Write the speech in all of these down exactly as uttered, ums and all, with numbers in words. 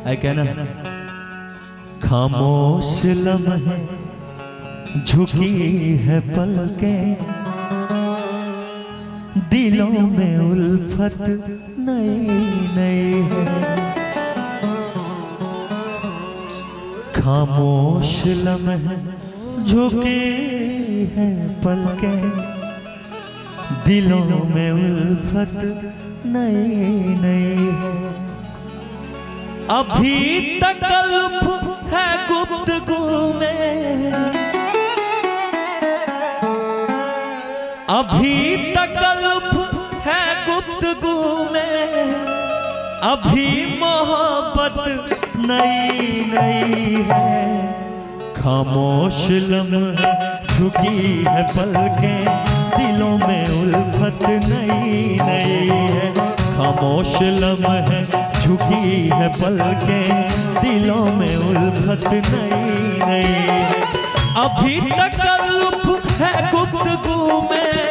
है क्या ना, खामोश लम्हे झुकी है पलकें, दिलों में उल्फत नई नई है। खामोश लम्हे झुकी है पलकें, दिलों में उल्फत नई नई है। अभी तकल्फ है गुफ्तगू में, अभी तकल्फ है गुफ्तगू में, अभी मोहब्बत नई नई है। खामोश लम्हे झुकी है पलकें, दिलों में उल्फत नई नई है। खामोश लम्हे झुकी है पलकें, दिलों में उल्फत नई नई है। अभी तकल्फ है गुफ्तगू में,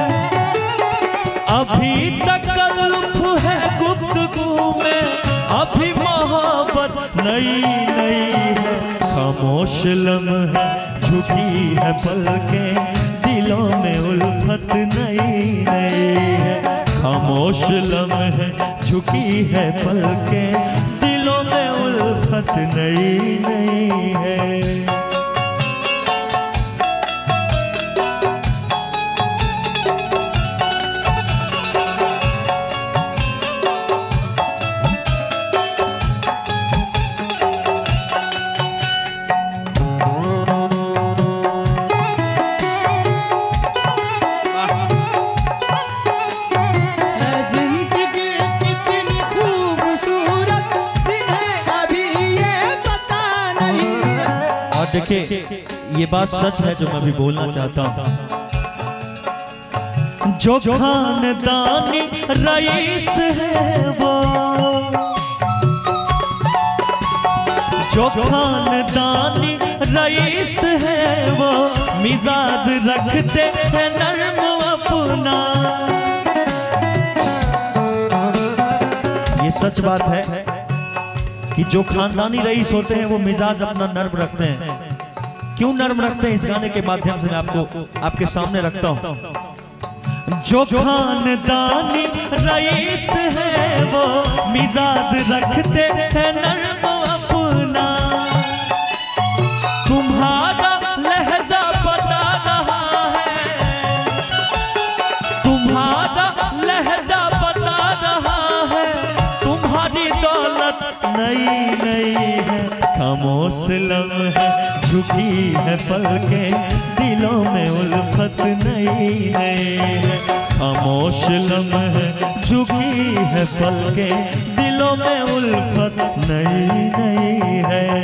अभी तकल्फ है गुफ्तगू में, अभी मोहब्बत नई नई है। खामोश लम्हे झुकी है पलकें, दिलों में उल्फत नई नई है। खामोश लम्हे झुकी है पलकें, दिलों में उल्फत नई नई है। देखिए ये बात सच है जो मैं भी बोलना चाहता हूँ। जो खानदानी रईस है वो, जो खानदानी रईस है वो, मिजाज रखते हैं नर्म अपना। ये सच बात है कि जो खानदानी रईस होते हैं वो मिजाज अपना नर्म रखते हैं। क्यों नर्म रखते हैं, इस गाने के माध्यम से मैं आपको आपके सामने रखता हूं। जो खानदानी रईस है वो, मिजाज रखते हैं नर्म अपना। तुम्हारा लहजा बता रहा है, तुम्हारा लहजा बता रहा है, तुम्हारी दौलत नई नई है। खामोश लम्हे झुकी है पलकें, दिलों में उल्फत नई नई है। खामोश लम्हे झुकी है पलकें, दिलों में उल्फत नई नई है।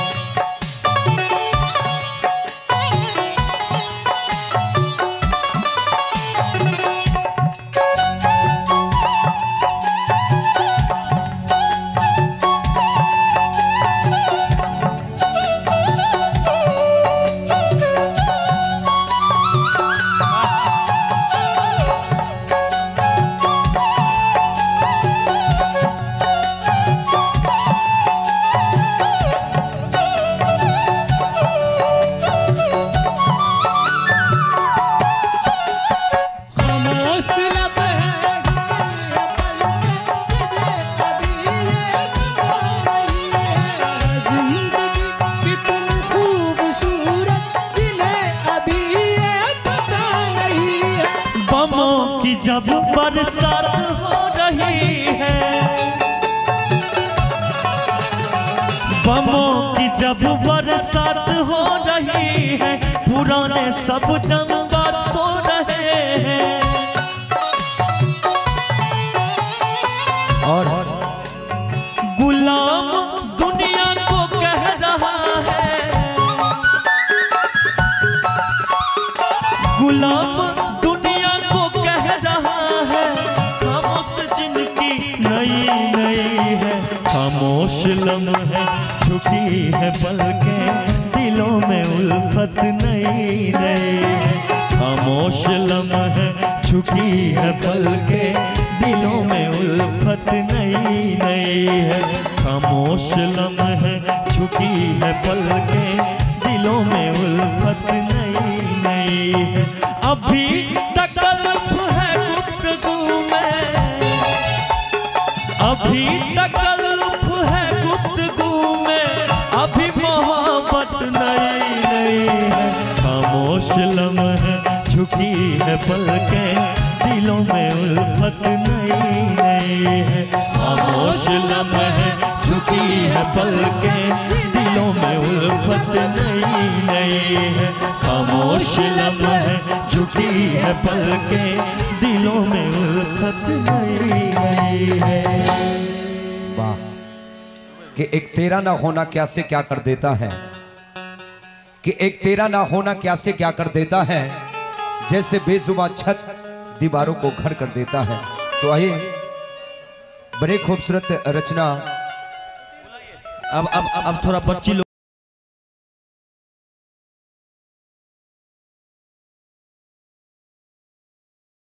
जब बरसात हो रही है, बमों की जब बरसात हो रही है, पुराने सब जंगबाज सो रहे हैं। और गुलाम दुनिया को कह रहा है, गुलाम दुनिया को कह रहा है, खामोश जिनकी नई नई है। खामोश लम्हे झुकी है पलकें, दिलों में उल्फत नई नई है। खामोश लम्हे झुकी है पलकें, दिलों में उल्फत नई नई है। खामोश लम्हे झुकी है पलकें, दिलों में उल्फत नई नई है। अभी तकल्फ है गुफ्तगू में, अभी तकल्फ है गुफ्तगू में, अभी मोहब्बत नई नई है। खामोश लम्हे झुकी है पलकें, दिलों में उल्फत नई नई है। खामोश लम्हे झुकी है पलकें, दिलों में उल्फत नई नई है। खामोश लम्हे झुकी है पलकें, दिलों में उल्फत नई नई है। वाह, कि एक तेरा ना होना क्या से क्या कर देता है, कि एक तेरा ना होना क्या से क्या कर देता है, जैसे बेजुबान छत दीवारों को घर कर देता है। तो आइए, बड़ी खूबसूरत रचना। अब अब अब थोड़ा बच्ची